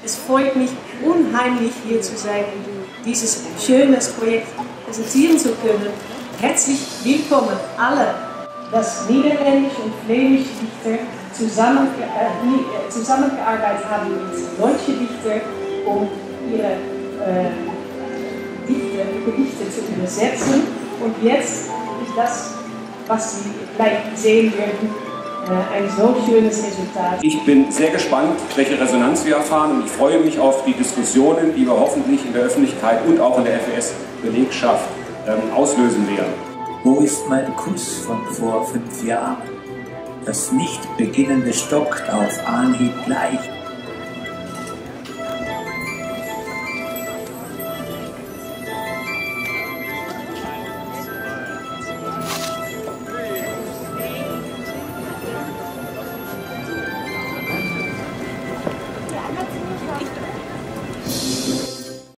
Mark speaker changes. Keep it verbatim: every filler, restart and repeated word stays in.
Speaker 1: Es freut mich unheimlich, hier zu sein und dieses schöne Projekt präsentieren zu können. Herzlich willkommen alle, dass niederländische und flämische Dichter zusammen, äh, zusammengearbeitet haben mit deutschen Dichtern, um ihre äh, Dichter, Gedichte zu übersetzen. Und jetzt ist das, was Sie gleich sehen werden, ein so schönes Resultat.
Speaker 2: Ich bin sehr gespannt, welche Resonanz wir erfahren, und ich freue mich auf die Diskussionen, die wir hoffentlich in der Öffentlichkeit und auch in der F E S-Belegschaft ähm, auslösen werden.
Speaker 3: Wo ist mein Kuss von vor fünf Jahren? Das nicht beginnende stockt auf Anhieb leicht.